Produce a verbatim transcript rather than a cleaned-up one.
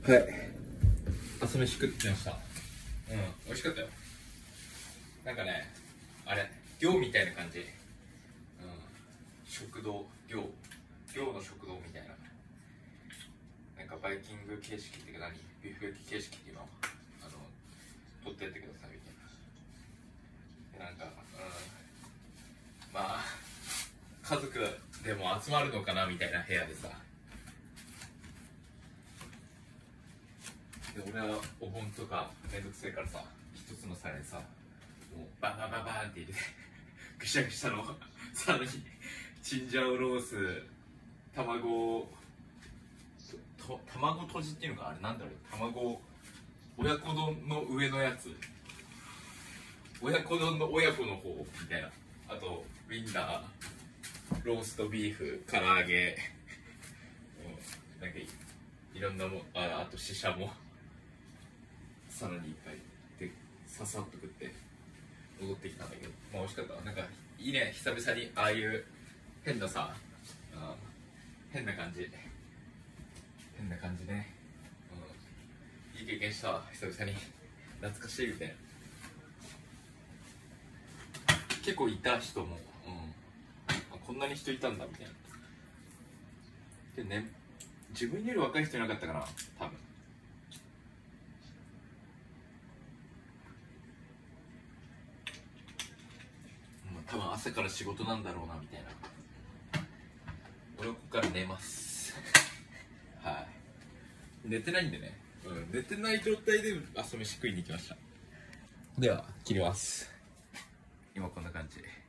はい、朝飯食ってました。うん、美味しかったよ。なんかね、あれ寮みたいな感じ。うん、食堂、寮寮の食堂みたいな。なんかバイキング形式っていうか、何ビュッフェ形式っていうの、あの取ってってくださいみたいな。なんか、うん、まあ家族でも集まるのかなみたいな部屋でさ。で、俺はお盆とかめんどくせえからさ、一つの皿にさ、もうバンバンバンバンって入れてぐしゃぐしゃの皿にチンジャオロース、卵と卵とじっていうのか、あれなんだろう、卵親子丼の上のやつ、親子丼の親子の方みたいな、あとウインナー、ローストビーフ、唐揚げ、うん、なんか い, いろんなもん、ああとシシャもさらにいっぱいでささっと食って戻ってきたんだけど、まあ美味しかった。なんかいいね、久々にああいう変なさ、あ変な感じ変な感じね、うん、いい経験したわ、久々に。懐かしいみたいな。結構いた人も、うん、こんなに人いたんだみたいな。でね、自分より若い人いなかったかな、多分。多分朝から仕事なんだろうなみたいな。俺はここから寝ますはい、寝てないんでね、うん、寝てない状態で朝飯食いに行きました。では切ります。今こんな感じ。